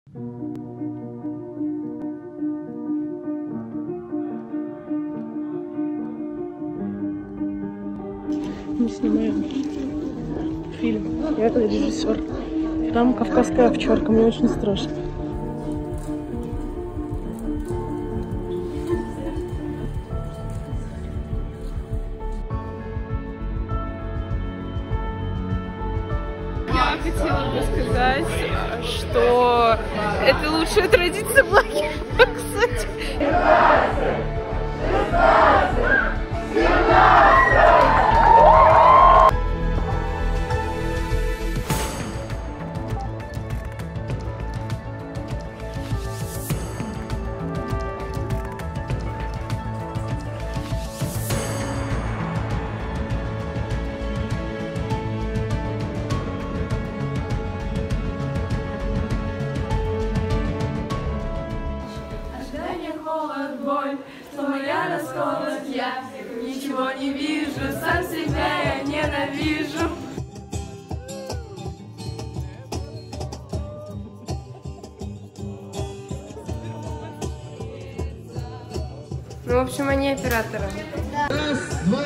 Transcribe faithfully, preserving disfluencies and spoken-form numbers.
Мы снимаем фильм. Я как режиссер. Там кавказская овчарка, мне очень страшно. Я хотела бы сказать, что это лучшая традиция блогера, кстати. Расколот я, ничего не вижу, сам себя я ненавижу. Ну, в общем, они операторы. Раз, два.